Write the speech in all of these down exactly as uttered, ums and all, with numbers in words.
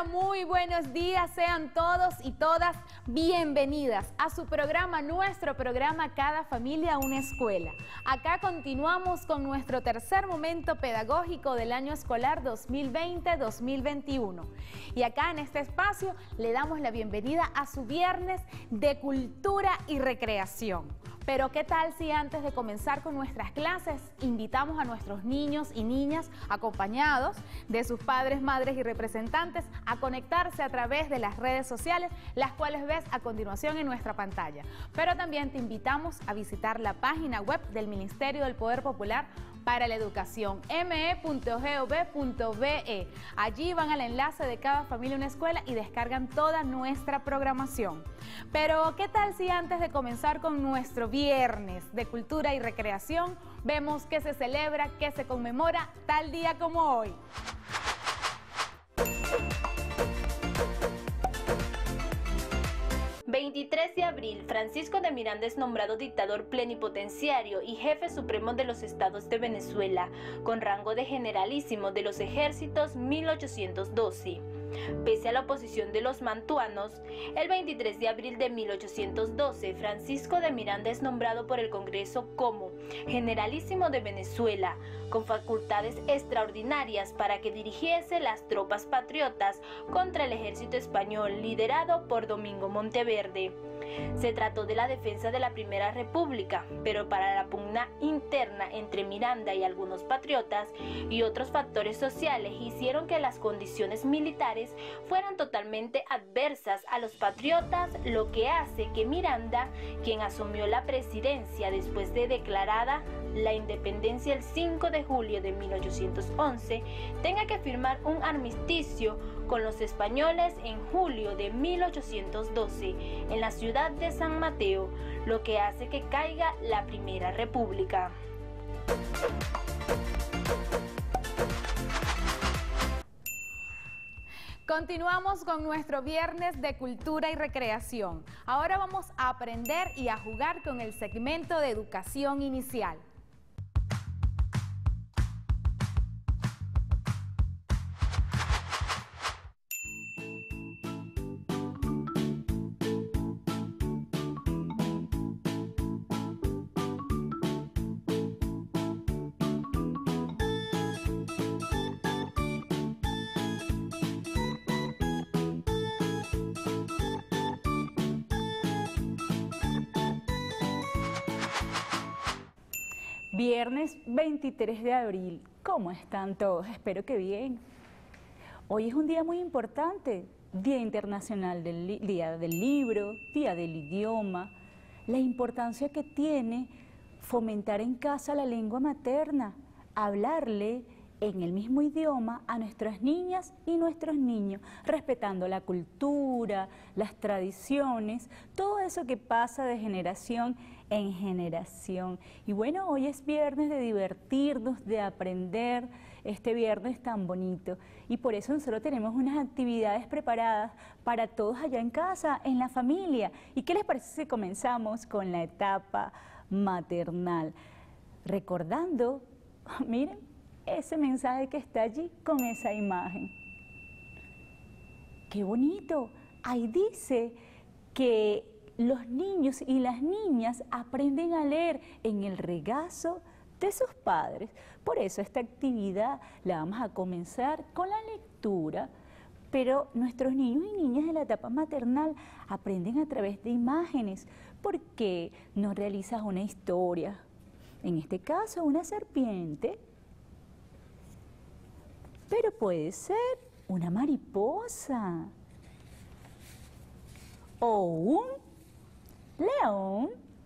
Hola, muy buenos días, sean todos y todas bienvenidas a su programa, nuestro programa Cada Familia Una Escuela. Acá continuamos con nuestro tercer momento pedagógico del año escolar dos mil veinte dos mil veintiuno. Y acá en este espacio le damos la bienvenida a su viernes de cultura y recreación. Pero ¿qué tal si antes de comenzar con nuestras clases invitamos a nuestros niños y niñas acompañados de sus padres, madres y representantes a conectarse a través de las redes sociales, las cuales ves a continuación en nuestra pantalla? Pero también te invitamos a visitar la página web del Ministerio del Poder Popular para la Educación, m e punto gov punto be. Allí van al enlace de Cada Familia Una Escuela y descargan toda nuestra programación. Pero ¿qué tal si antes de comenzar con nuestro viernes de cultura y recreación vemos qué se celebra, qué se conmemora tal día como hoy? veintitrés de abril, Francisco de Miranda es nombrado dictador plenipotenciario y jefe supremo de los estados de Venezuela, con rango de generalísimo de los ejércitos mil ochocientos doce. Pese a la oposición de los mantuanos, el veintitrés de abril de mil ochocientos doce, Francisco de Miranda es nombrado por el Congreso como generalísimo de Venezuela, con facultades extraordinarias para que dirigiese las tropas patriotas contra el ejército español liderado por Domingo Monteverde. Se trató de la defensa de la Primera República, pero para la pugna interna entre Miranda y algunos patriotas y otros factores sociales hicieron que las condiciones militares fueran totalmente adversas a los patriotas, lo que hace que Miranda, quien asumió la presidencia después de declarada la independencia el cinco de julio de mil ochocientos once, tenga que firmar un armisticio con los españoles en julio de mil ochocientos doce en la ciudad de San Mateo, lo que hace que caiga la Primera República. Continuamos con nuestro viernes de cultura y recreación. Ahora vamos a aprender y a jugar con el segmento de educación inicial. Viernes veintitrés de abril, ¿cómo están todos? Espero que bien. Hoy es un día muy importante, Día Internacional del Día del Libro, Día del Idioma, la importancia que tiene fomentar en casa la lengua materna, hablarle en el mismo idioma a nuestras niñas y nuestros niños, respetando la cultura, las tradiciones, todo eso que pasa de generación en generación. Y bueno, hoy es viernes de divertirnos, de aprender, este viernes tan bonito. Y por eso nosotros tenemos unas actividades preparadas para todos allá en casa, en la familia. ¿Y qué les parece si comenzamos con la etapa maternal? Recordando, miren, ese mensaje que está allí con esa imagen. ¡Qué bonito! Ahí dice que los niños y las niñas aprenden a leer en el regazo de sus padres. Por eso esta actividad la vamos a comenzar con la lectura, pero nuestros niños y niñas de la etapa maternal aprenden a través de imágenes. ¿Por qué no realizas una historia? En este caso, una serpiente, pero puede ser una mariposa o un león,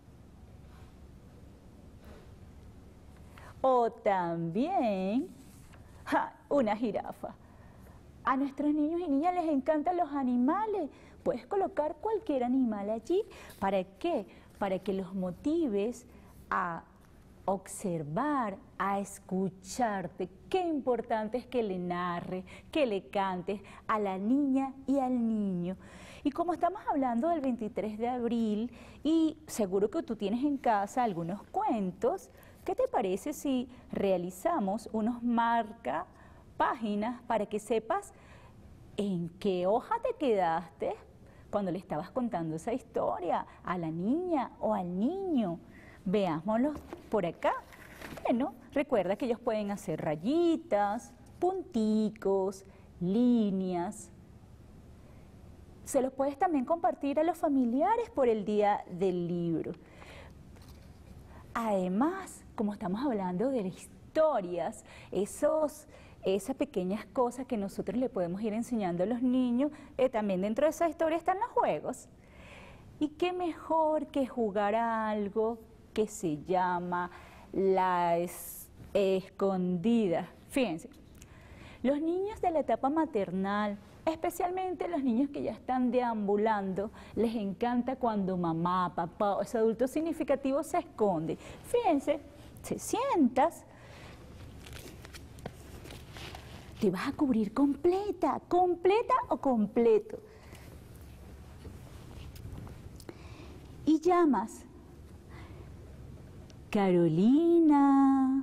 o también ja, una jirafa. A nuestros niños y niñas les encantan los animales. Puedes colocar cualquier animal allí. ¿Para qué? Para que los motives a observar, a escucharte. Qué importante es que le narres, que le cantes a la niña y al niño. Y como estamos hablando del veintitrés de abril, y seguro que tú tienes en casa algunos cuentos, ¿qué te parece si realizamos unos marca páginas para que sepas ¿En qué hoja te quedaste cuando le estabas contando esa historia a la niña o al niño? Veámoslo por acá. Bueno, recuerda que ellos pueden hacer rayitas, punticos, líneas. Se los puedes también compartir a los familiares por el día del libro. Además, como estamos hablando de historias, esos, esas pequeñas cosas que nosotros le podemos ir enseñando a los niños, eh, también dentro de esa historia están los juegos. Y qué mejor que jugar a algo que se llama la es, escondida. Fíjense, los niños de la etapa maternal, especialmente los niños que ya están deambulando, les encanta cuando mamá, papá o ese adulto significativo se esconde. Fíjense, te sientas, te vas a cubrir completa, completa o completo. Y llamas, Carolina,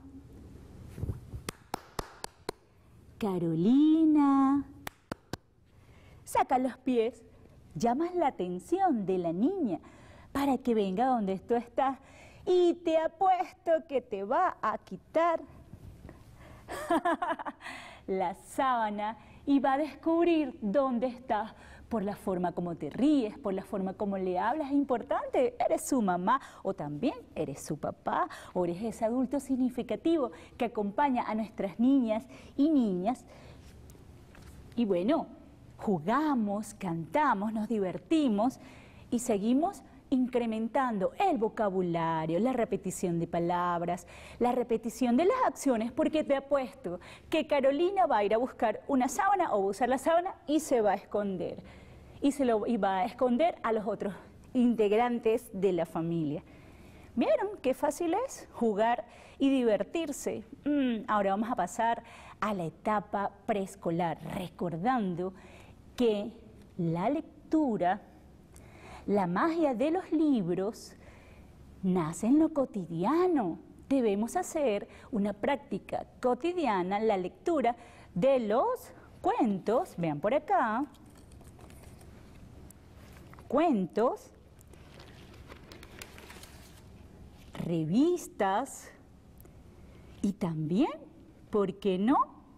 Carolina. Saca los pies, llamas la atención de la niña para que venga donde tú estás y te apuesto que te va a quitar la sábana y va a descubrir dónde estás por la forma como te ríes, por la forma como le hablas. Es importante, eres su mamá o también eres su papá o eres ese adulto significativo que acompaña a nuestras niñas y niñas. Y bueno, jugamos, cantamos, nos divertimos y seguimos incrementando el vocabulario, la repetición de palabras, la repetición de las acciones, porque te apuesto que Carolina va a ir a buscar una sábana o va a usar la sábana y se va a esconder. Y, se lo, y va a esconder a los otros integrantes de la familia. ¿Vieron qué fácil es jugar y divertirse? Mm, ahora vamos a pasar a la etapa preescolar, recordando que la lectura, la magia de los libros, nace en lo cotidiano. Debemos hacer una práctica cotidiana, la lectura de los cuentos, vean por acá, cuentos, revistas y también, ¿por qué no?,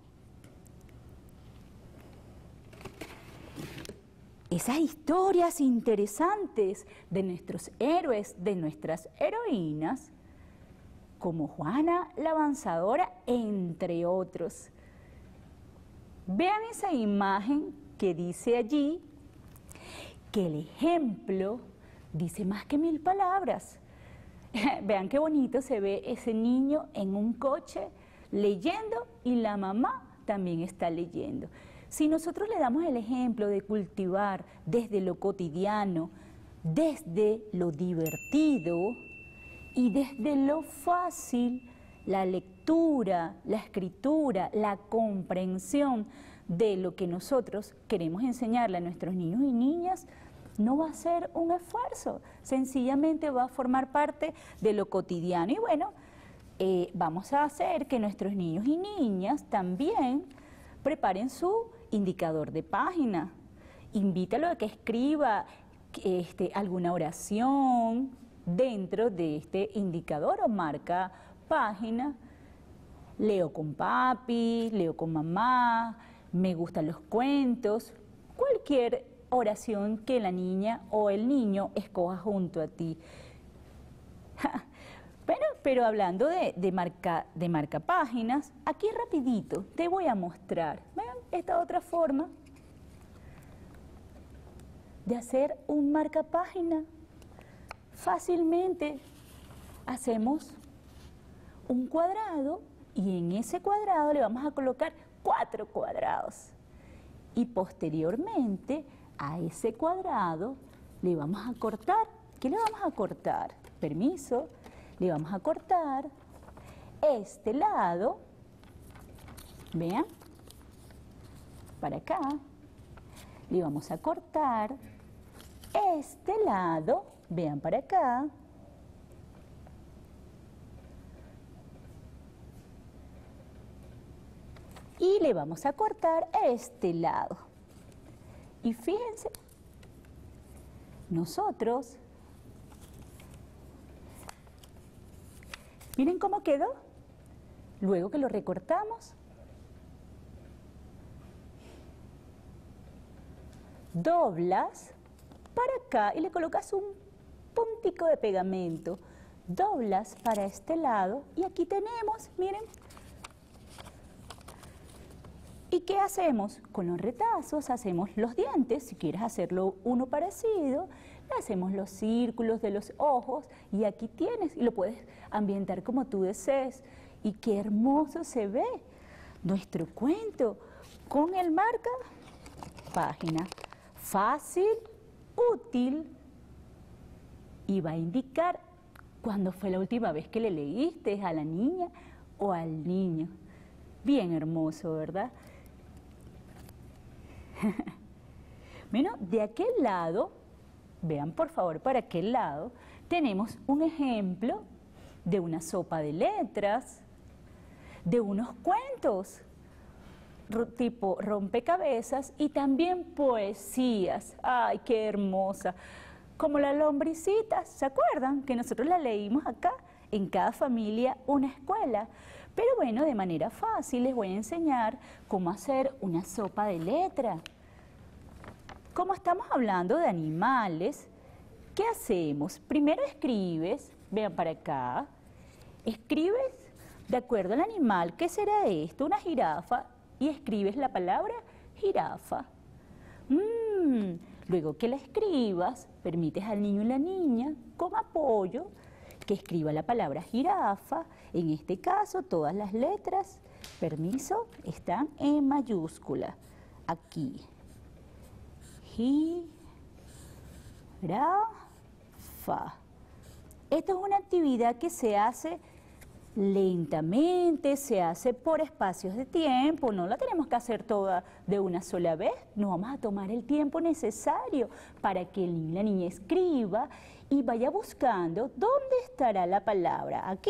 esas historias interesantes de nuestros héroes, de nuestras heroínas, como Juana la Avanzadora, entre otros. Vean esa imagen que dice allí que el ejemplo dice más que mil palabras. Vean qué bonito se ve ese niño en un coche leyendo y la mamá también está leyendo. Si nosotros le damos el ejemplo de cultivar desde lo cotidiano, desde lo divertido y desde lo fácil, la lectura, la escritura, la comprensión de lo que nosotros queremos enseñarle a nuestros niños y niñas, no va a ser un esfuerzo, sencillamente va a formar parte de lo cotidiano. Y bueno, eh, vamos a hacer que nuestros niños y niñas también preparen su indicador de página. Invítalo a que escriba este, alguna oración dentro de este indicador o marca página. Leo con papi, leo con mamá, me gustan los cuentos, cualquier oración que la niña o el niño escoja junto a ti. Bueno, pero hablando de, de, marca, de marca páginas, aquí rapidito te voy a mostrar, vean, esta otra forma de hacer un marca página. Fácilmente hacemos un cuadrado y en ese cuadrado le vamos a colocar cuatro cuadrados. Y posteriormente a ese cuadrado le vamos a cortar. ¿Qué le vamos a cortar? Permiso. Le vamos a cortar este lado, vean, para acá, le vamos a cortar este lado, vean para acá, y le vamos a cortar este lado. Y fíjense, nosotros, miren cómo quedó, luego que lo recortamos, doblas para acá y le colocas un puntico de pegamento, doblas para este lado y aquí tenemos, miren. ¿Y qué hacemos? Con los retazos hacemos los dientes, si quieres hacerlo uno parecido, le hacemos los círculos de los ojos y aquí tienes, y lo puedes ambientar como tú desees. Y qué hermoso se ve nuestro cuento con el marca página. Fácil, útil y va a indicar cuándo fue la última vez que le leíste a la niña o al niño. Bien hermoso, ¿verdad? Bueno, de aquel lado, vean por favor para aquel lado, tenemos un ejemplo de una sopa de letras, de unos cuentos tipo rompecabezas y también poesías. ¡Ay, qué hermosa! Como la lombricita, ¿se acuerdan? Que nosotros la leímos acá, en cada familia una escuela. Pero bueno, de manera fácil les voy a enseñar cómo hacer una sopa de letras. Como estamos hablando de animales, ¿qué hacemos? Primero escribes, vean para acá, escribes de acuerdo al animal, ¿qué será esto? Una jirafa, y escribes la palabra jirafa. Mm, luego que la escribas, permites al niño y la niña, con apoyo, que escriba la palabra jirafa. En este caso, todas las letras, permiso, están en mayúscula. Aquí. Jirafa. Esto es una actividad que se hace lentamente, se hace por espacios de tiempo, no la tenemos que hacer toda de una sola vez, nos vamos a tomar el tiempo necesario para que el niño y la niña escriba y vaya buscando dónde estará la palabra. ¿Aquí?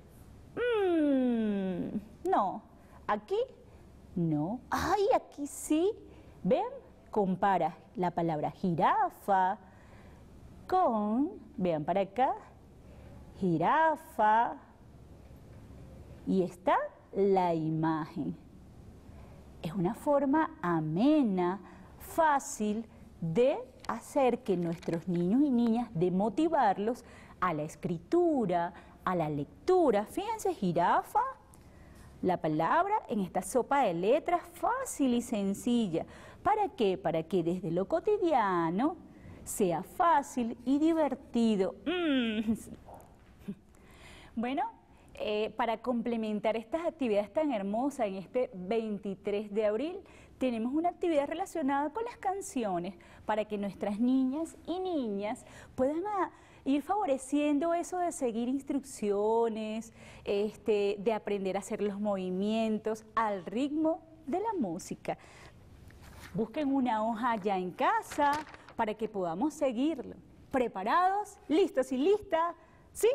Mm, no. ¿Aquí? No. ¡Ay, aquí sí! ¿Ven? Compara la palabra jirafa con, vean para acá, jirafa, y está la imagen. Es una forma amena, fácil de hacer que nuestros niños y niñas, de motivarlos a la escritura, a la lectura. Fíjense, jirafa, la palabra en esta sopa de letras fácil y sencilla. ¿Para qué? Para que desde lo cotidiano sea fácil y divertido. Mm. Bueno, Eh, para complementar estas actividades tan hermosas en este veintitrés de abril, tenemos una actividad relacionada con las canciones para que nuestras niñas y niñas puedan a, ir favoreciendo eso de seguir instrucciones, este, de aprender a hacer los movimientos al ritmo de la música. Busquen una hoja ya en casa para que podamos seguirlo. ¿Preparados? ¿Listos y listas? ¿Sí?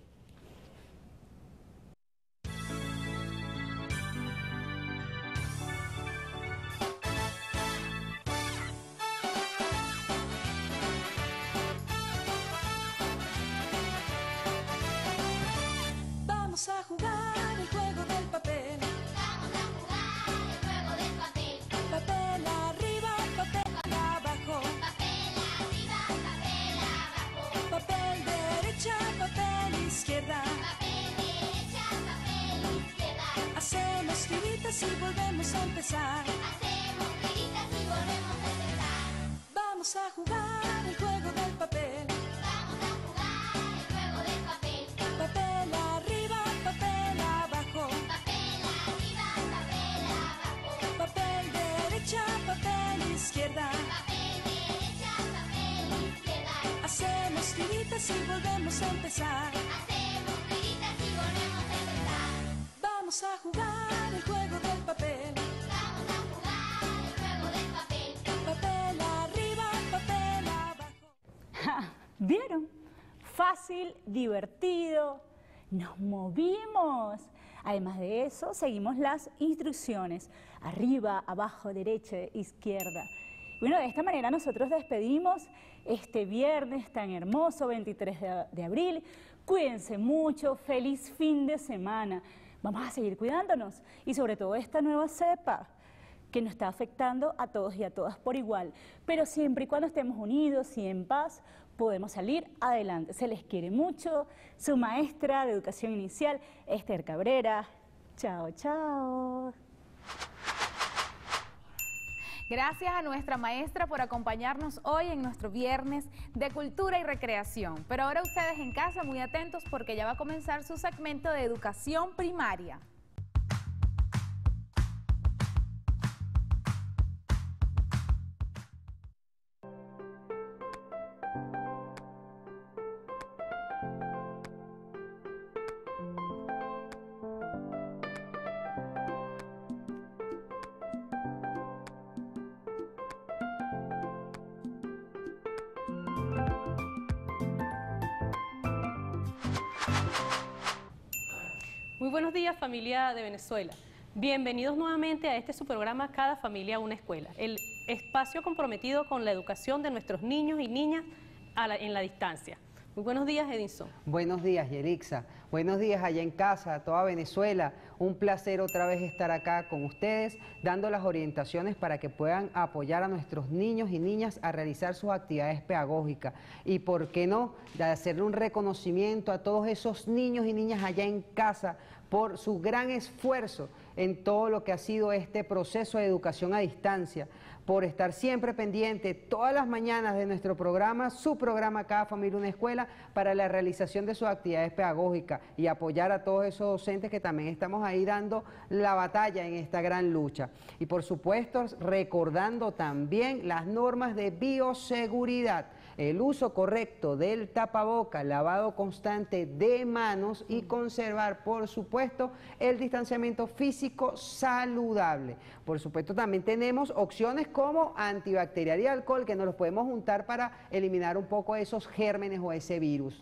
Vamos a jugar el juego del papel. Vamos a jugar el juego del papel. Papel arriba, papel abajo. Papel arriba, papel abajo. Papel derecha, papel izquierda. Papel derecha, papel izquierda. Hacemos tiritas y volvemos a empezar. Hacemos tiritas y volvemos a empezar. Vamos a jugar el juego del papel. Vamos a jugar el juego del papel. Papel arriba, papel abajo. Papel arriba, papel abajo. Papel derecha, papel izquierda. Papel derecha, papel izquierda. Hacemos tiritas y volvemos a empezar. Hacemos tiritas y volvemos a empezar. Vamos a jugar el juego del papel. Vamos a jugar el juego del papel. Papel arriba, papel abajo. Ja, ¿vieron? Fácil, divertido, nos movimos. Además de eso, seguimos las instrucciones, arriba, abajo, derecha, izquierda. Bueno, de esta manera nosotros despedimos este viernes tan hermoso, veintitrés de abril. Cuídense mucho, feliz fin de semana. Vamos a seguir cuidándonos y sobre todo esta nueva cepa que nos está afectando a todos y a todas por igual. Pero siempre y cuando estemos unidos y en paz, podemos salir adelante. Se les quiere mucho. Su maestra de educación inicial, Esther Cabrera. Chao, chao. Gracias a nuestra maestra por acompañarnos hoy en nuestro viernes de cultura y recreación. Pero ahora ustedes en casa muy atentos porque ya va a comenzar su segmento de educación primaria. Muy buenos días, familia de Venezuela. Bienvenidos nuevamente a este su programa Cada Familia Una Escuela, el espacio comprometido con la educación de nuestros niños y niñas a la, en la distancia. Muy buenos días, Edinson. Buenos días, Yelixa. Buenos días allá en casa, a toda Venezuela. Un placer otra vez estar acá con ustedes, dando las orientaciones para que puedan apoyar a nuestros niños y niñas a realizar sus actividades pedagógicas. Y por qué no, de hacerle un reconocimiento a todos esos niños y niñas allá en casa por su gran esfuerzo en todo lo que ha sido este proceso de educación a distancia, por estar siempre pendiente todas las mañanas de nuestro programa, su programa Cada Familia Una Escuela, para la realización de sus actividades pedagógicas y apoyar a todos esos docentes que también estamos ahí dando la batalla en esta gran lucha. Y por supuesto, recordando también las normas de bioseguridad, el uso correcto del tapaboca, lavado constante de manos y conservar, por supuesto, el distanciamiento físico saludable. Por supuesto, también tenemos opciones como antibacterial y alcohol que nos los podemos juntar para eliminar un poco esos gérmenes o ese virus.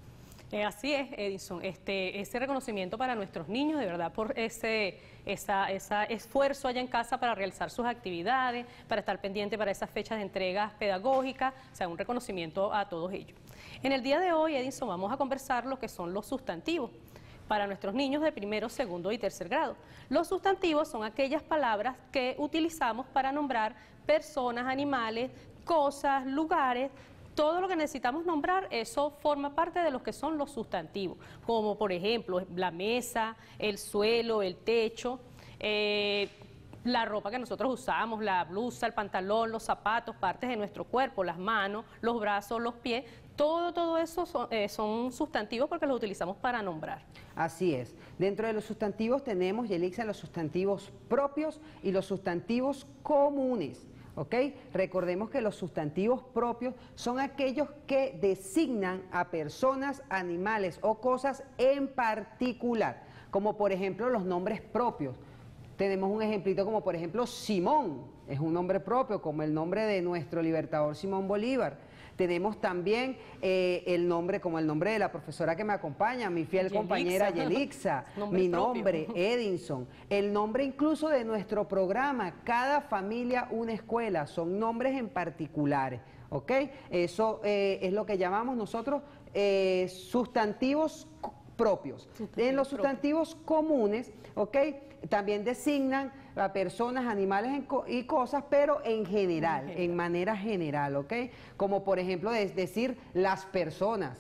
Eh, así es, Edison, este, ese reconocimiento para nuestros niños, de verdad, por ese esa, esa esfuerzo allá en casa para realizar sus actividades, para estar pendiente para esas fechas de entregas pedagógicas, o sea, un reconocimiento a todos ellos. En el día de hoy, Edison, vamos a conversar lo que son los sustantivos para nuestros niños de primero, segundo y tercer grado. Los sustantivos son aquellas palabras que utilizamos para nombrar personas, animales, cosas, lugares. Todo lo que necesitamos nombrar, eso forma parte de lo que son los sustantivos, como por ejemplo la mesa, el suelo, el techo, eh, la ropa que nosotros usamos, la blusa, el pantalón, los zapatos, partes de nuestro cuerpo, las manos, los brazos, los pies, todo, todo eso son, eh, son sustantivos porque los utilizamos para nombrar. Así es. Dentro de los sustantivos tenemos, Yelixa, los sustantivos propios y los sustantivos comunes. ¿Ok? Recordemos que los sustantivos propios son aquellos que designan a personas, animales o cosas en particular, como por ejemplo los nombres propios. Tenemos un ejemplito como por ejemplo Simón, es un nombre propio, como el nombre de nuestro libertador Simón Bolívar. Tenemos también eh, el nombre, como el nombre de la profesora que me acompaña, mi fiel Yelixa. compañera Yelixa, Nombre mi propio. nombre, Edinson, el nombre incluso de nuestro programa, Cada Familia Una Escuela, son nombres en particulares, ¿ok? Eso eh, es lo que llamamos nosotros eh, sustantivos propios. Sustantivos en los sustantivos comunes, ¿ok? También designan a personas, animales y cosas, pero en general, en, general. en manera general, ¿ok? Como por ejemplo es decir las personas,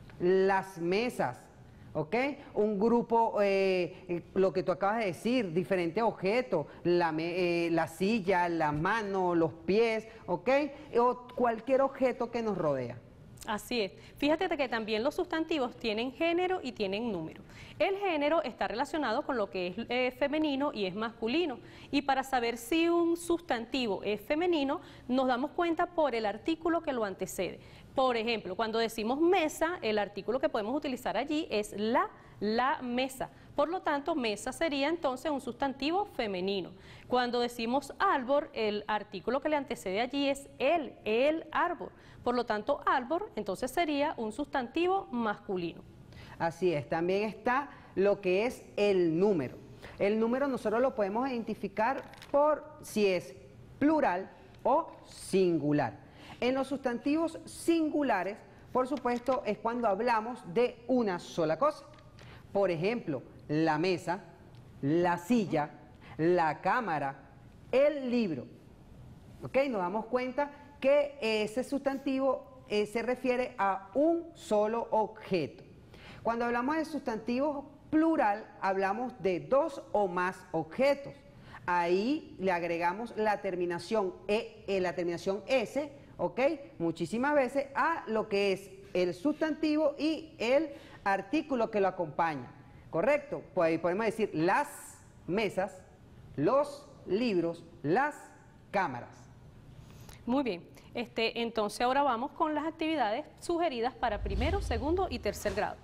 las mesas, ¿ok? Un grupo, eh, lo que tú acabas de decir, diferentes objetos, la, eh, la silla, la mano, los pies, ¿ok? O cualquier objeto que nos rodea. Así es. Fíjate que también los sustantivos tienen género y tienen número. El género está relacionado con lo que es eh, femenino y es masculino. Y para saber si un sustantivo es femenino, nos damos cuenta por el artículo que lo antecede. Por ejemplo, cuando decimos mesa, el artículo que podemos utilizar allí es la, la mesa. Por lo tanto, mesa sería entonces un sustantivo femenino. Cuando decimos árbol, el artículo que le antecede allí es el, el árbol. Por lo tanto, árbol entonces sería un sustantivo masculino. Así es, también está lo que es el número. El número nosotros lo podemos identificar por si es plural, o singular. En los sustantivos singulares, por supuesto, es cuando hablamos de una sola cosa. Por ejemplo, la mesa, la silla, la cámara, el libro. ¿Ok? Nos damos cuenta que ese sustantivo eh, se refiere a un solo objeto. Cuando hablamos de sustantivos plural, hablamos de dos o más objetos. Ahí le agregamos la terminación e, eh, la terminación s, ¿ok? Muchísimas veces a lo que es el sustantivo y el artículo que lo acompaña, ¿correcto? Pues ahí podemos decir las mesas, los libros, las cámaras. Muy bien, este, entonces ahora vamos con las actividades sugeridas para primero, segundo y tercer grado.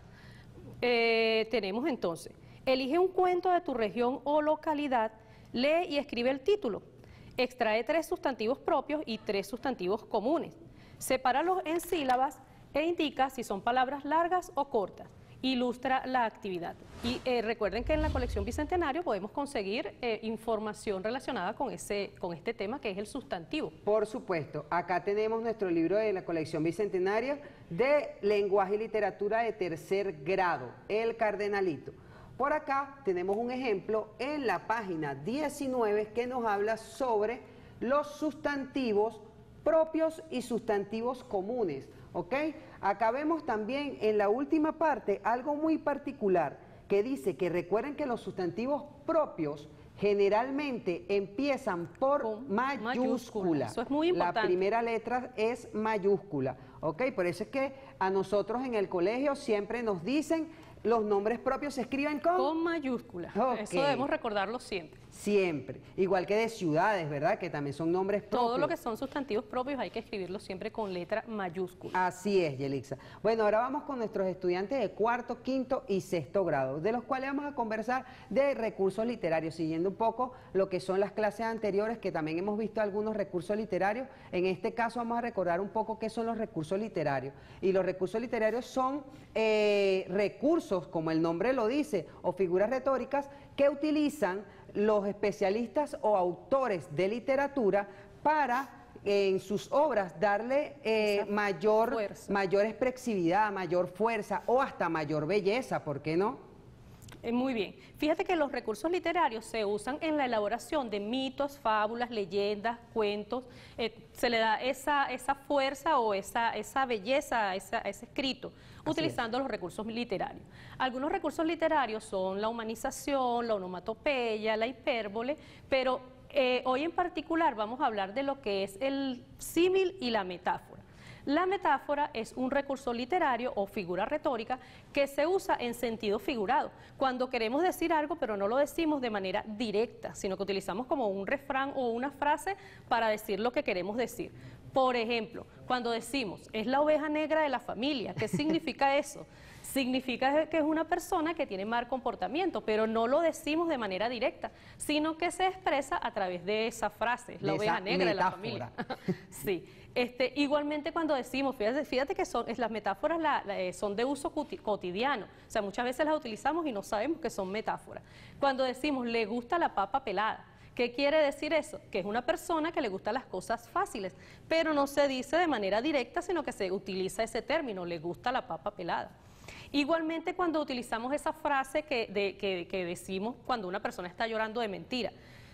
Eh, tenemos entonces, elige un cuento de tu región o localidad, lee y escribe el título, extrae tres sustantivos propios y tres sustantivos comunes, sepáralos en sílabas e indica si son palabras largas o cortas. Ilustra la actividad. Y eh, recuerden que en la colección Bicentenario podemos conseguir eh, información relacionada con, ese, con este tema que es el sustantivo. Por supuesto, acá tenemos nuestro libro de la colección Bicentenaria de lenguaje y literatura de tercer grado, El Cardenalito. Por acá tenemos un ejemplo en la página diecinueve que nos habla sobre los sustantivos propios y sustantivos comunes. ¿Ok? Acá vemos también en la última parte algo muy particular que dice que recuerden que los sustantivos propios generalmente empiezan por Con mayúscula. mayúscula. Eso es muy importante. La primera letra es mayúscula. ¿Ok? Por eso es que a nosotros en el colegio siempre nos dicen los nombres propios se escriben con... Con mayúsculas. Okay. Eso debemos recordarlo siempre. Siempre. Igual que de ciudades, ¿verdad? Que también son nombres propios. Todo lo que son sustantivos propios hay que escribirlo siempre con letra mayúscula. Así es, Yelixa. Bueno, ahora vamos con nuestros estudiantes de cuarto, quinto y sexto grado, de los cuales vamos a conversar de recursos literarios, siguiendo un poco lo que son las clases anteriores, que también hemos visto algunos recursos literarios. En este caso vamos a recordar un poco qué son los recursos literarios. Y los recursos literarios son eh, recursos, como el nombre lo dice, o figuras retóricas que utilizan los especialistas o autores de literatura para eh, en sus obras darle eh, mayor, mayor expresividad, mayor fuerza o hasta mayor belleza, ¿por qué no? Eh, muy bien. Fíjate que los recursos literarios se usan en la elaboración de mitos, fábulas, leyendas, cuentos. Eh, se le da esa, esa fuerza o esa, esa belleza a, esa, a ese escrito, Así utilizando es. los recursos literarios. Algunos recursos literarios son la humanización, la onomatopeya, la hipérbole, pero eh, hoy en particular vamos a hablar de lo que es el símil y la metáfora. La metáfora es un recurso literario o figura retórica que se usa en sentido figurado, cuando queremos decir algo pero no lo decimos de manera directa, sino que utilizamos como un refrán o una frase para decir lo que queremos decir. Por ejemplo, cuando decimos, es la oveja negra de la familia, ¿qué significa eso? Significa que es una persona que tiene mal comportamiento, pero no lo decimos de manera directa, sino que se expresa a través de esa frase, es la de oveja negra metáfora. de la familia. Sí. Este, igualmente cuando decimos, fíjate, fíjate que son, es, las metáforas la, la, son de uso cotidiano, o sea, muchas veces las utilizamos y no sabemos que son metáforas. Cuando decimos, le gusta la papa pelada, ¿qué quiere decir eso? Que es una persona que le gustan las cosas fáciles, pero no se dice de manera directa, sino que se utiliza ese término, le gusta la papa pelada. Igualmente cuando utilizamos esa frase que, de, que, que decimos cuando una persona está llorando de mentira,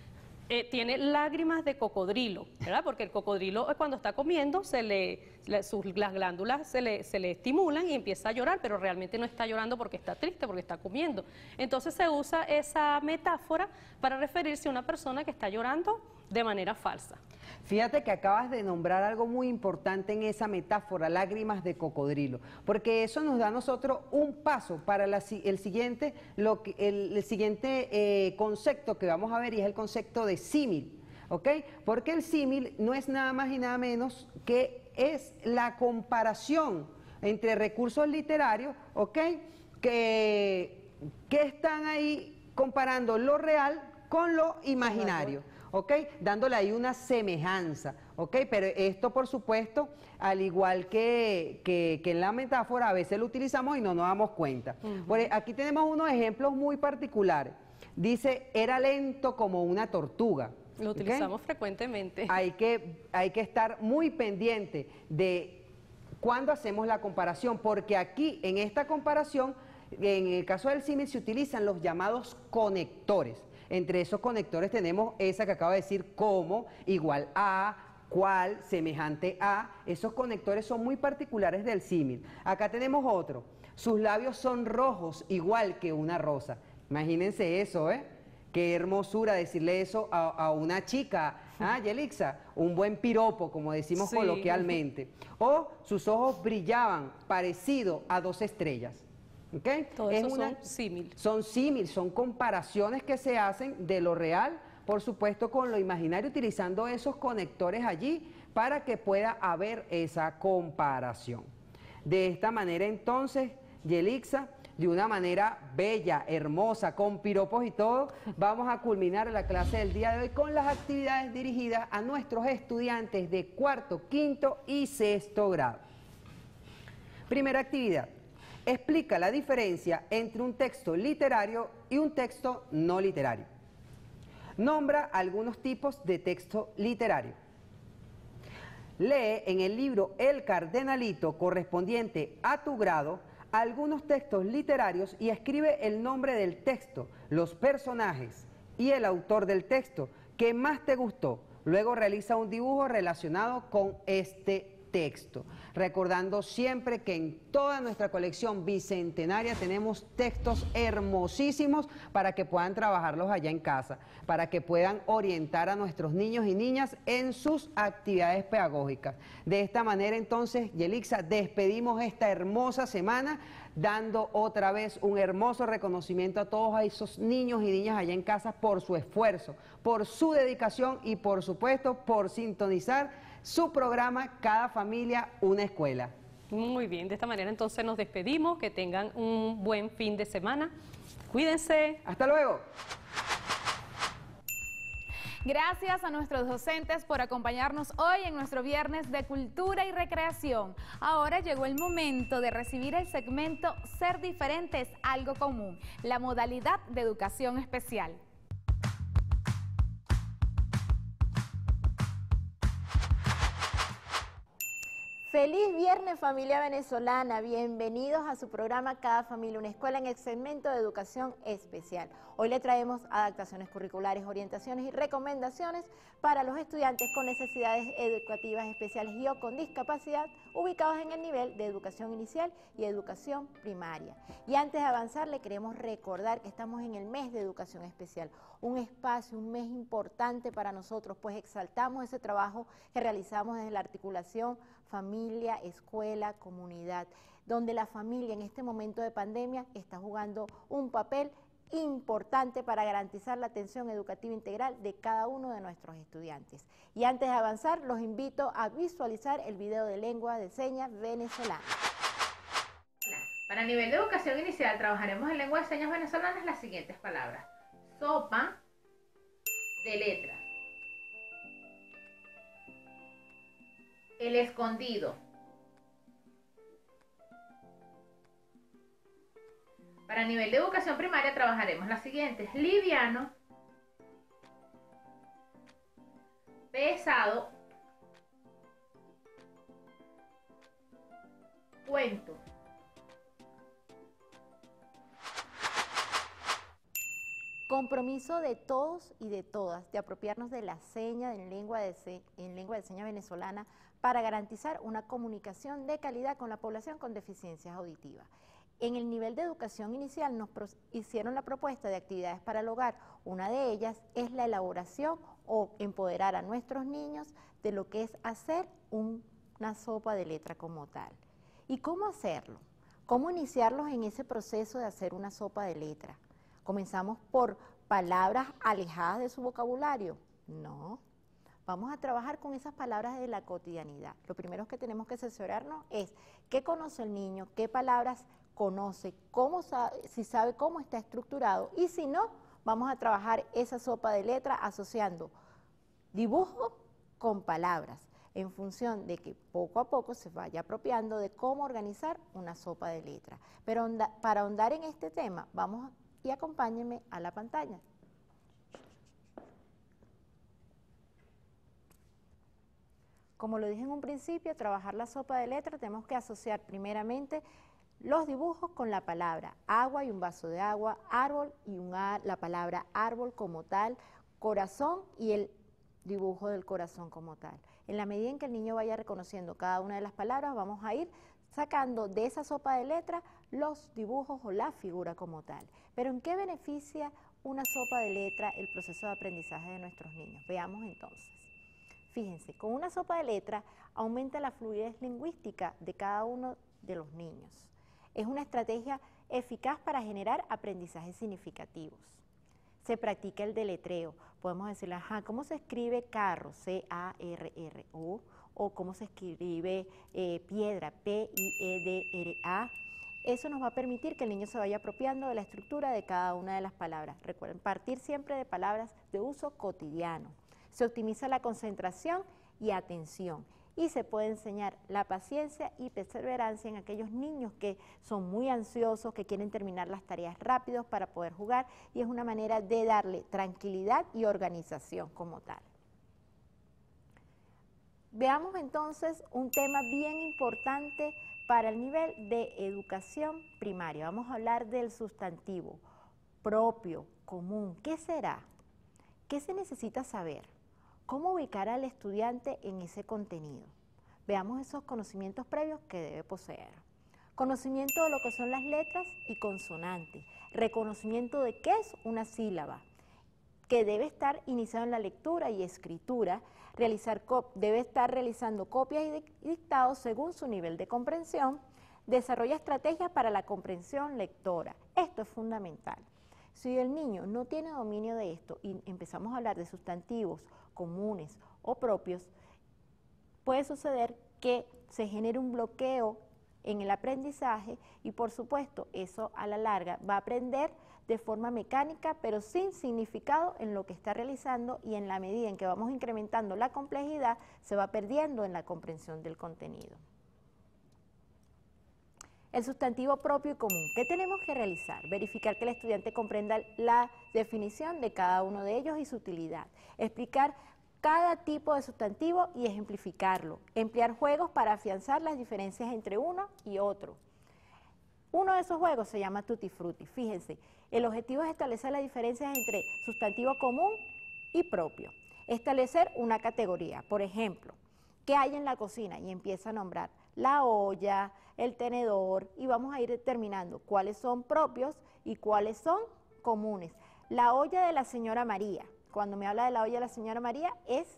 Eh, tiene lágrimas de cocodrilo, ¿verdad? Porque el cocodrilo cuando está comiendo, se le, le, sus, las glándulas se le, se le estimulan y empieza a llorar, pero realmente no está llorando porque está triste, porque está comiendo. Entonces se usa esa metáfora para referirse a una persona que está llorando de manera falsa. Fíjate que acabas de nombrar algo muy importante en esa metáfora, lágrimas de cocodrilo, porque eso nos da a nosotros un paso para la, el siguiente, lo que, el, el siguiente eh, concepto que vamos a ver, y es el concepto de símil, ¿ok? Porque el símil no es nada más y nada menos que es la comparación entre recursos literarios, ¿ok? Que, que están ahí comparando lo real con lo imaginario. ¿Ok? Dándole ahí una semejanza, ¿ok? Pero esto, por supuesto, al igual que, que, que en la metáfora, a veces lo utilizamos y no nos damos cuenta. Uh-huh. Por, aquí tenemos unos ejemplos muy particulares. Dice, era lento como una tortuga. Lo ¿ok? utilizamos frecuentemente. Hay que, hay que estar muy pendiente de cuándo hacemos la comparación, porque aquí en esta comparación, en el caso del símil, se utilizan los llamados conectores. Entre esos conectores tenemos esa que acabo de decir, como, igual a, cual, semejante a. Esos conectores son muy particulares del símil. Acá tenemos otro. Sus labios son rojos, igual que una rosa. Imagínense eso, ¿eh? Qué hermosura decirle eso a, a una chica, ¿ah, Yelixa? Un buen piropo, como decimos Sí. coloquialmente. O sus ojos brillaban, parecido a dos estrellas. ¿Ok? Todo Es eso una- son símil. Son símil, son comparaciones que se hacen de lo real, por supuesto, con lo imaginario, utilizando esos conectores allí para que pueda haber esa comparación. De esta manera, entonces, Yelixa, de una manera bella, hermosa, con piropos y todo, vamos a culminar la clase del día de hoy con las actividades dirigidas a nuestros estudiantes de cuarto, quinto y sexto grado. Primera actividad. Explica la diferencia entre un texto literario y un texto no literario. Nombra algunos tipos de texto literario. Lee en el libro El Cardenalito, correspondiente a tu grado, algunos textos literarios y escribe el nombre del texto, los personajes y el autor del texto que más te gustó. Luego realiza un dibujo relacionado con este texto. Recordando siempre que en toda nuestra colección bicentenaria tenemos textos hermosísimos para que puedan trabajarlos allá en casa, para que puedan orientar a nuestros niños y niñas en sus actividades pedagógicas. De esta manera, entonces, Yelixa, despedimos esta hermosa semana dando otra vez un hermoso reconocimiento a todos esos niños y niñas allá en casa por su esfuerzo, por su dedicación y, por supuesto, por sintonizar su programa Cada Familia, una Escuela. Muy bien, de esta manera entonces nos despedimos, que tengan un buen fin de semana. Cuídense. Hasta luego. Gracias a nuestros docentes por acompañarnos hoy en nuestro viernes de Cultura y Recreación. Ahora llegó el momento de recibir el segmento Ser Diferente es Algo Común, la modalidad de educación especial. Feliz viernes, familia venezolana. Bienvenidos a su programa Cada Familia, una escuela, en el segmento de educación especial. Hoy le traemos adaptaciones curriculares, orientaciones y recomendaciones para los estudiantes con necesidades educativas especiales y o con discapacidad ubicados en el nivel de educación inicial y educación primaria. Y antes de avanzar, le queremos recordar que estamos en el mes de educación especial, un espacio, un mes importante para nosotros, pues exaltamos ese trabajo que realizamos desde la articulación familia, escuela, comunidad, donde la familia en este momento de pandemia está jugando un papel importante para garantizar la atención educativa integral de cada uno de nuestros estudiantes. Y antes de avanzar, los invito a visualizar el video de lengua de señas venezolana. Para nivel de educación inicial trabajaremos en lengua de señas venezolanas las siguientes palabras: sopa de letras, el escondido. Para nivel de educación primaria trabajaremos las siguientes: liviano, pesado, cuento. Compromiso de todos y de todas de apropiarnos de la seña en lengua de, se en lengua de señas venezolana para garantizar una comunicación de calidad con la población con deficiencias auditivas. En el nivel de educación inicial nos hicieron la propuesta de actividades para el hogar. Una de ellas es la elaboración o empoderar a nuestros niños de lo que es hacer un, una sopa de letra como tal. ¿Y cómo hacerlo? ¿Cómo iniciarlos en ese proceso de hacer una sopa de letra? ¿Comenzamos por palabras alejadas de su vocabulario? No. Vamos a trabajar con esas palabras de la cotidianidad. Lo primero que tenemos que asesorarnos es qué conoce el niño, qué palabras conoce, cómo sabe, si sabe cómo está estructurado, y si no, vamos a trabajar esa sopa de letra asociando dibujo con palabras, en función de que poco a poco se vaya apropiando de cómo organizar una sopa de letra. Pero onda, para ahondar en este tema, vamos y acompáñenme a la pantalla. Como lo dije en un principio, trabajar la sopa de letras tenemos que asociar primeramente los dibujos con la palabra agua y un vaso de agua, árbol y un ar, la palabra árbol como tal, corazón y el dibujo del corazón como tal. En la medida en que el niño vaya reconociendo cada una de las palabras, vamos a ir sacando de esa sopa de letras los dibujos o la figura como tal. Pero ¿en qué beneficia una sopa de letras el proceso de aprendizaje de nuestros niños? Veamos entonces. Fíjense, con una sopa de letras aumenta la fluidez lingüística de cada uno de los niños. Es una estrategia eficaz para generar aprendizajes significativos. Se practica el deletreo. Podemos decirle, ajá, ¿cómo se escribe carro? C A R R O. O cómo se escribe eh, piedra, P I E D R A. Eso nos va a permitir que el niño se vaya apropiando de la estructura de cada una de las palabras. Recuerden, partir siempre de palabras de uso cotidiano. Se optimiza la concentración y atención. Y se puede enseñar la paciencia y perseverancia en aquellos niños que son muy ansiosos, que quieren terminar las tareas rápidos para poder jugar, y es una manera de darle tranquilidad y organización como tal. Veamos entonces un tema bien importante para el nivel de educación primaria. Vamos a hablar del sustantivo propio, común. ¿Qué será? ¿Qué se necesita saber? ¿Cómo ubicar al estudiante en ese contenido? Veamos esos conocimientos previos que debe poseer. Conocimiento de lo que son las letras y consonantes. Reconocimiento de qué es una sílaba, que debe estar iniciado en la lectura y escritura. Realizar debe estar realizando copias y dictados según su nivel de comprensión. Desarrolla estrategias para la comprensión lectora. Esto es fundamental. Si el niño no tiene dominio de esto y empezamos a hablar de sustantivos comunes o propios, puede suceder que se genere un bloqueo en el aprendizaje y, por supuesto, eso a la larga va a aprender de forma mecánica, pero sin significado en lo que está realizando, y en la medida en que vamos incrementando la complejidad, se va perdiendo en la comprensión del contenido. El sustantivo propio y común. ¿Qué tenemos que realizar? Verificar que el estudiante comprenda la definición de cada uno de ellos y su utilidad. Explicar cada tipo de sustantivo y ejemplificarlo. Emplear juegos para afianzar las diferencias entre uno y otro. Uno de esos juegos se llama Tutti Frutti. Fíjense, el objetivo es establecer las diferencias entre sustantivo común y propio. Establecer una categoría. Por ejemplo, ¿qué hay en la cocina? Y empieza a nombrar la olla, el tenedor, y vamos a ir determinando cuáles son propios y cuáles son comunes. La olla de la señora María. Cuando me habla de la olla de la señora María, es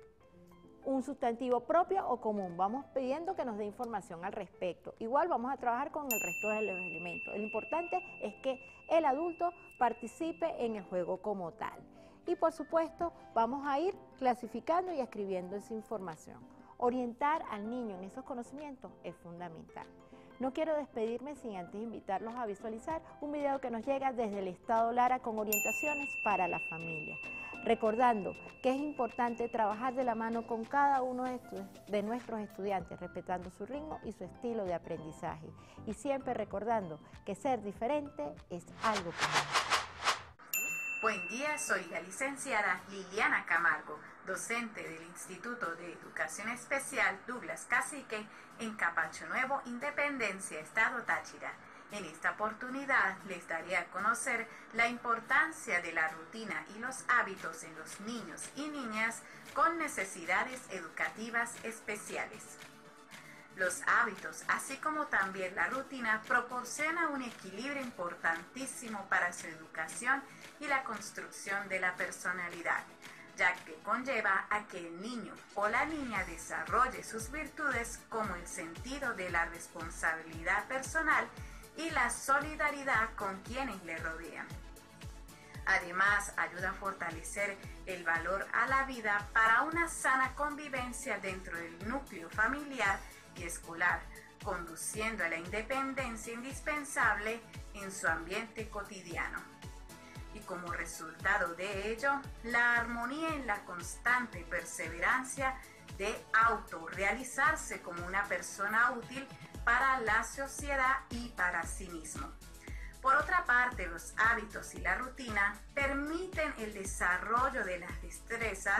un sustantivo propio o común. Vamos pidiendo que nos dé información al respecto. Igual vamos a trabajar con el resto de los elementos. Lo importante es que el adulto participe en el juego como tal. Y por supuesto, vamos a ir clasificando y escribiendo esa información. Orientar al niño en esos conocimientos es fundamental. No quiero despedirme sin antes invitarlos a visualizar un video que nos llega desde el Estado Lara con orientaciones para la familia. Recordando que es importante trabajar de la mano con cada uno de, de nuestros estudiantes, respetando su ritmo y su estilo de aprendizaje. Y siempre recordando que ser diferente es algo común. Buen día, soy la licenciada Liliana Camargo, docente del Instituto de Educación Especial Douglas Cacique en Capacho Nuevo, Independencia, Estado Táchira. En esta oportunidad les daré a conocer la importancia de la rutina y los hábitos en los niños y niñas con necesidades educativas especiales. Los hábitos, así como también la rutina, proporciona un equilibrio importantísimo para su educación y la construcción de la personalidad, ya que conlleva a que el niño o la niña desarrolle sus virtudes como el sentido de la responsabilidad personal y la solidaridad con quienes le rodean. Además, ayuda a fortalecer el valor a la vida para una sana convivencia dentro del núcleo familiar y escolar, conduciendo a la independencia indispensable en su ambiente cotidiano. Y como resultado de ello, la armonía en la constante perseverancia de autorrealizarse como una persona útil para la sociedad y para sí mismo. Por otra parte, los hábitos y la rutina permiten el desarrollo de las destrezas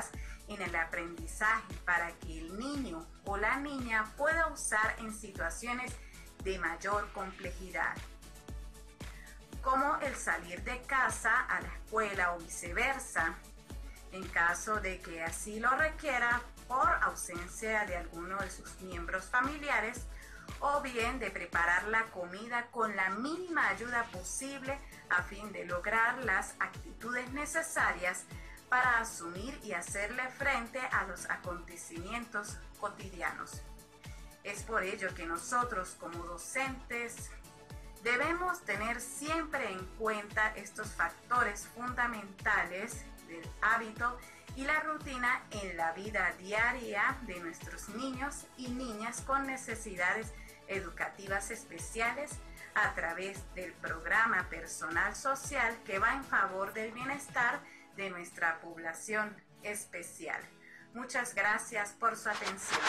en el aprendizaje para que el niño o la niña pueda usar en situaciones de mayor complejidad, como el salir de casa a la escuela o viceversa, en caso de que así lo requiera por ausencia de alguno de sus miembros familiares, o bien de preparar la comida con la mínima ayuda posible a fin de lograr las actitudes necesarias para asumir y hacerle frente a los acontecimientos cotidianos. Es por ello que nosotros como docentes debemos tener siempre en cuenta estos factores fundamentales del hábito y la rutina en la vida diaria de nuestros niños y niñas con necesidades educativas especiales a través del programa personal social que va en favor del bienestar de nuestra población especial. Muchas gracias por su atención.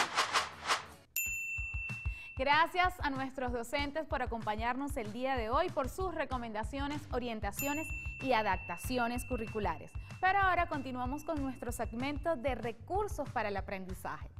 Gracias a nuestros docentes por acompañarnos el día de hoy, por sus recomendaciones, orientaciones y adaptaciones curriculares. Pero ahora continuamos con nuestro segmento de recursos para el aprendizaje.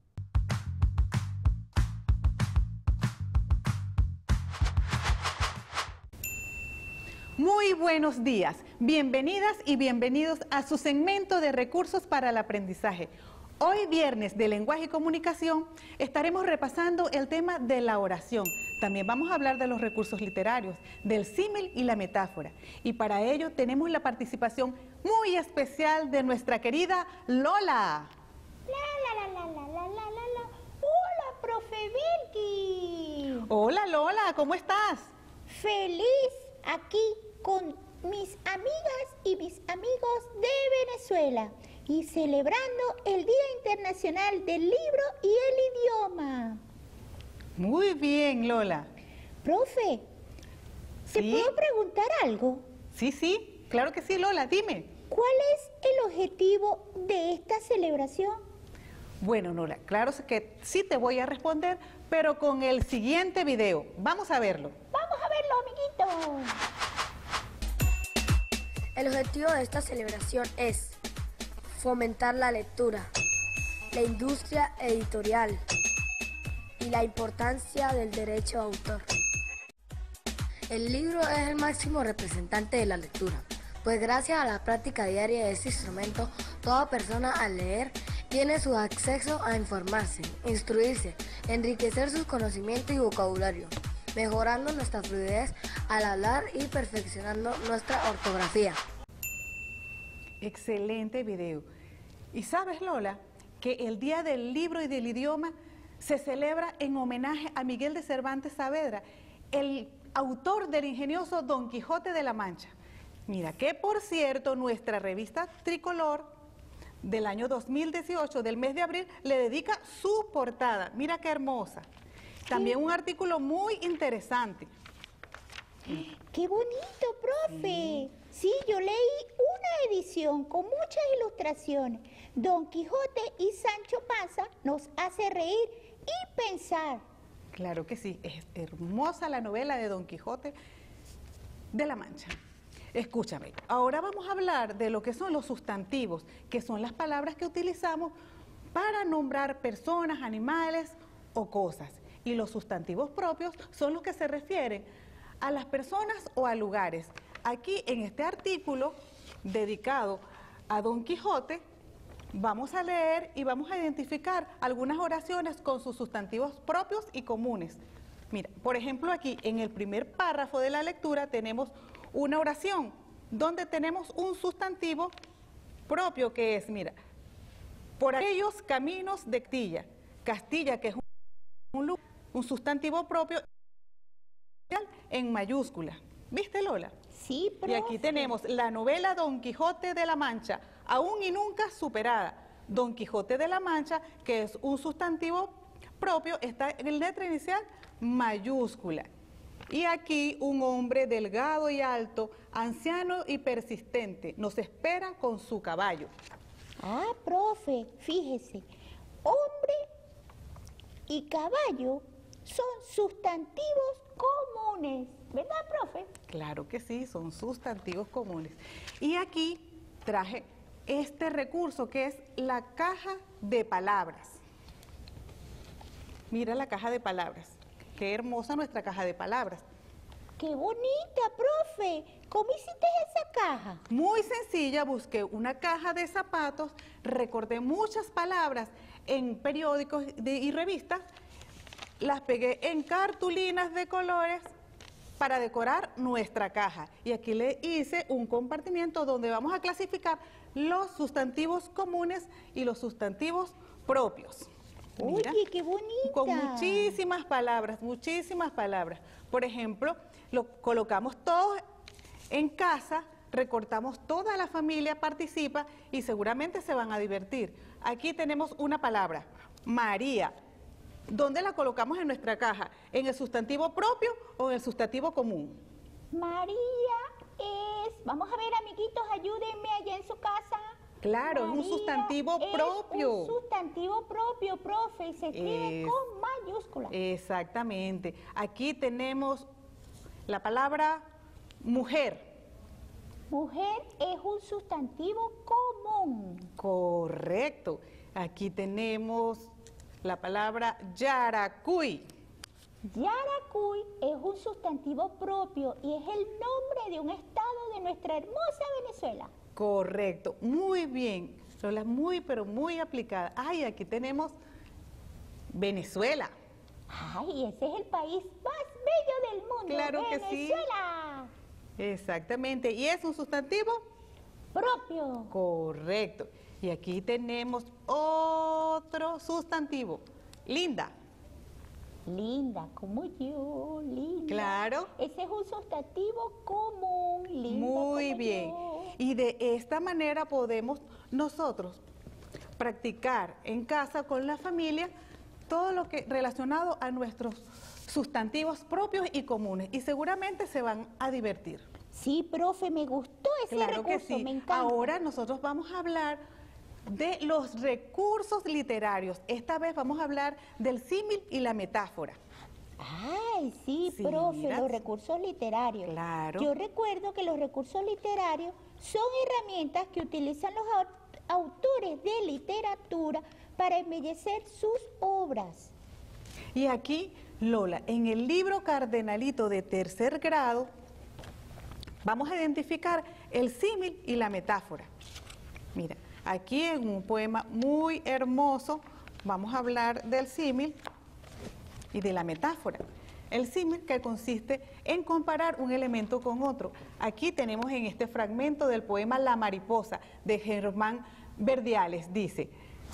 Muy buenos días, bienvenidas y bienvenidos a su segmento de recursos para el aprendizaje. Hoy viernes de lenguaje y comunicación estaremos repasando el tema de la oración. También vamos a hablar de los recursos literarios, del símil y la metáfora. Y para ello tenemos la participación muy especial de nuestra querida Lola. La, la, la, la, la, la, la, la. Hola, profe Vilky. Hola Lola, ¿cómo estás? Feliz aquí con mis amigas y mis amigos de Venezuela y celebrando el Día Internacional del Libro y el Idioma. Muy bien, Lola. Profe, ¿te ¿Sí? puedo preguntar algo? Sí, sí, claro que sí, Lola, dime. ¿Cuál es el objetivo de esta celebración? Bueno, Lola, claro que sí te voy a responder, pero con el siguiente video. Vamos a verlo. Vamos a verlo, amiguitos. El objetivo de esta celebración es fomentar la lectura, la industria editorial y la importancia del derecho de autor. El libro es el máximo representante de la lectura, pues gracias a la práctica diaria de este instrumento, toda persona al leer tiene su acceso a informarse, instruirse, enriquecer sus conocimientos y vocabulario, mejorando nuestra fluidez al hablar y perfeccionando nuestra ortografía. Excelente video. Y sabes, Lola, que el Día del Libro y del Idioma se celebra en homenaje a Miguel de Cervantes Saavedra, el autor del ingenioso Don Quijote de la Mancha. Mira, que por cierto, nuestra revista Tricolor del año dos mil dieciocho, del mes de abril, le dedica su portada. Mira qué hermosa. También un artículo muy interesante. ¡Qué bonito, profe! Sí. sí, yo leí una edición con muchas ilustraciones. Don Quijote y Sancho Panza nos hace reír y pensar. Claro que sí, es hermosa la novela de Don Quijote de la Mancha. Escúchame, ahora vamos a hablar de lo que son los sustantivos, que son las palabras que utilizamos para nombrar personas, animales o cosas. Y los sustantivos propios son los que se refieren a las personas o a lugares. Aquí en este artículo dedicado a Don Quijote, vamos a leer y vamos a identificar algunas oraciones con sus sustantivos propios y comunes. Mira, por ejemplo, aquí en el primer párrafo de la lectura tenemos una oración donde tenemos un sustantivo propio que es, mira, por aquellos caminos de Castilla. Castilla, que es un, un sustantivo propio en mayúscula. ¿Viste, Lola? Sí, profe. Y aquí tenemos la novela Don Quijote de la Mancha, aún y nunca superada. Don Quijote de la Mancha, que es un sustantivo propio, está en letra inicial mayúscula. Y aquí un hombre delgado y alto, anciano y persistente, nos espera con su caballo. Ah, profe, fíjese, hombre y caballo son sustantivos comunes, ¿verdad, profe? Claro que sí, son sustantivos comunes. Y aquí traje este recurso que es la caja de palabras. Mira la caja de palabras. Qué hermosa nuestra caja de palabras. ¡Qué bonita, profe! ¿Cómo hiciste esa caja? Muy sencilla, busqué una caja de zapatos, recorté muchas palabras en periódicos de- y revistas, las pegué en cartulinas de colores para decorar nuestra caja. Y aquí le hice un compartimiento donde vamos a clasificar los sustantivos comunes y los sustantivos propios. Mira, Oye, qué bonita. con muchísimas palabras, muchísimas palabras. Por ejemplo, lo colocamos todos en casa, recortamos, toda la familia participa y seguramente se van a divertir. Aquí tenemos una palabra, María. ¿Dónde la colocamos en nuestra caja? ¿En el sustantivo propio o en el sustantivo común? María es... Vamos a ver, amiguitos, ayúdenme allá en su casa. Claro, es un María sustantivo es propio. un sustantivo propio, profe, y se escribe Es- con mayúscula. Exactamente. Aquí tenemos la palabra mujer. Mujer es un sustantivo común. Correcto. Aquí tenemos la palabra yaracuy. Yaracuy es un sustantivo propio y es el nombre de un estado de nuestra hermosa Venezuela. Correcto. Muy bien. Lola, muy, pero muy aplicada. Ay, aquí tenemos Venezuela. Ay, ese es el país más bello del mundo. Claro que sí. Venezuela. Exactamente. ¿Y es un sustantivo? Propio. Correcto. Y aquí tenemos otro sustantivo. Linda. Linda, como yo, linda. Claro. Ese es un sustantivo común, linda. Muy como bien. yo. Y de esta manera podemos nosotros practicar en casa con la familia todo lo que relacionado a nuestros sustantivos propios y comunes. Y seguramente se van a divertir. Sí, profe, me gustó ese Claro que recurso, sí. me encanta. Ahora nosotros vamos a hablar de los recursos literarios. Esta vez vamos a hablar del símil y la metáfora. Ay, sí, Sí, profe, mira. los recursos literarios. Claro. Yo recuerdo que los recursos literarios son herramientas que utilizan los au- autores de literatura para embellecer sus obras. Y aquí, Lola, en el libro Cardenalito de tercer grado, vamos a identificar el símil y la metáfora. Mira, aquí en un poema muy hermoso vamos a hablar del símil y de la metáfora. El símil que consiste en comparar un elemento con otro. Aquí tenemos en este fragmento del poema La mariposa de Germán Verdiales, dice: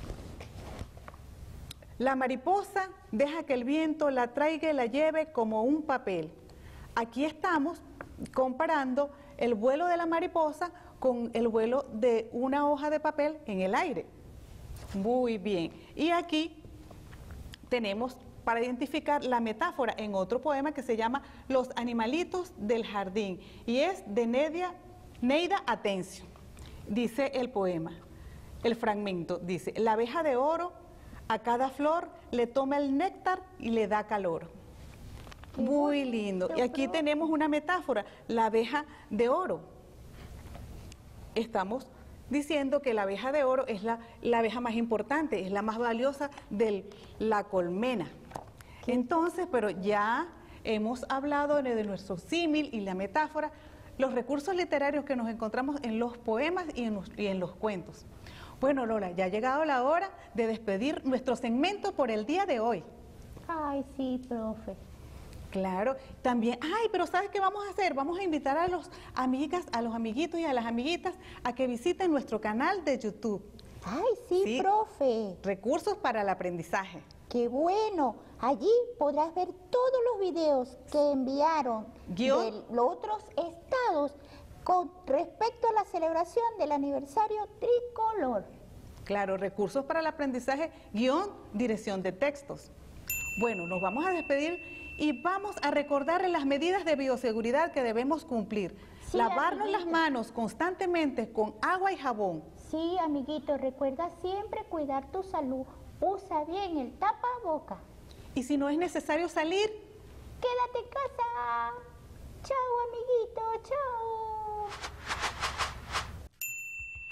la mariposa deja que el viento la traiga y la lleve como un papel. Aquí estamos comparando el vuelo de la mariposa con el vuelo de una hoja de papel en el aire. Muy bien. Y aquí tenemos para identificar la metáfora en otro poema que se llama Los animalitos del jardín y es de Nedia, Neida Atencio. Dice el poema, el fragmento, dice: la abeja de oro a cada flor le toma el néctar y le da calor. Muy lindo. Y aquí tenemos una metáfora, la abeja de oro. Estamos diciendo que la abeja de oro es la, la abeja más importante, es la más valiosa de la colmena. Entonces, pero ya hemos hablado de, de nuestro símil y la metáfora, los recursos literarios que nos encontramos en los poemas y en los, y en los cuentos. Bueno, Lola, ya ha llegado la hora de despedir nuestro segmento por el día de hoy. Ay, sí, profe. Claro, también, ay, pero ¿sabes qué vamos a hacer? Vamos a invitar a los amigas, a los amiguitos y a las amiguitas a que visiten nuestro canal de YouTube. Ay, sí, Sí. profe. Recursos para el aprendizaje. Qué bueno. Allí podrás ver todos los videos que enviaron Guión. de los otros estados con respecto a la celebración del aniversario tricolor. Claro, recursos para el aprendizaje, guión, dirección de textos. Bueno, nos vamos a despedir y vamos a recordarles las medidas de bioseguridad que debemos cumplir. Sí, Lavarnos las amiguitos. manos constantemente con agua y jabón. Sí, amiguito, recuerda siempre cuidar tu salud. Usa bien el tapaboca. Y si no es necesario salir, Quédate en casa. Chao, amiguito, chao.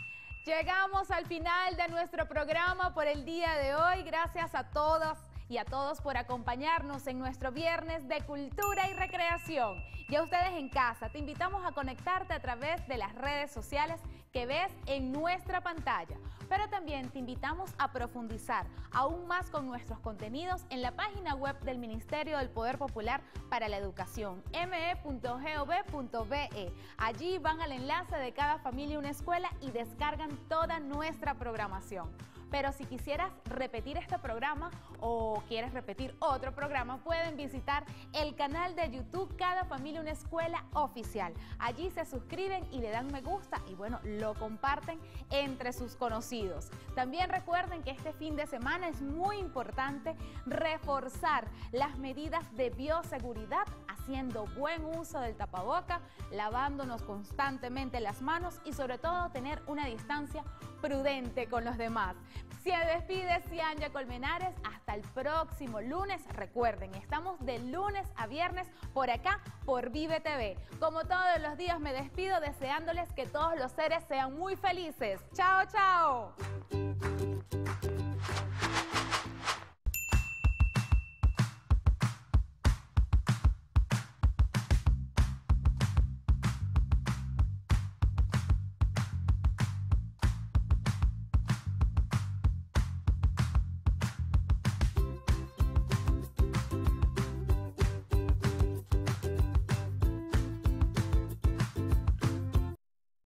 Llegamos al final de nuestro programa por el día de hoy. Gracias a todas y a todos por acompañarnos en nuestro viernes de cultura y recreación. Y a ustedes en casa, te invitamos a conectarte a través de las redes sociales que ves en nuestra pantalla. Pero también te invitamos a profundizar aún más con nuestros contenidos en la página web del Ministerio del Poder Popular para la Educación, m e punto gov punto be. Allí van al enlace de Cada Familia Una Escuela y descargan toda nuestra programación. Pero si quisieras repetir este programa o quieres repetir otro programa, pueden visitar el canal de YouTube Cada Familia Una Escuela Oficial. Allí se suscriben y le dan me gusta y bueno, lo comparten entre sus conocidos. También recuerden que este fin de semana es muy importante reforzar las medidas de bioseguridad, haciendo buen uso del tapaboca, lavándonos constantemente las manos y sobre todo tener una distancia prudente con los demás. Se despide Cianya Colmenares, hasta el próximo lunes. Recuerden, estamos de lunes a viernes por acá, por Vive T V. Como todos los días me despido deseándoles que todos los seres sean muy felices. ¡Chao, chao!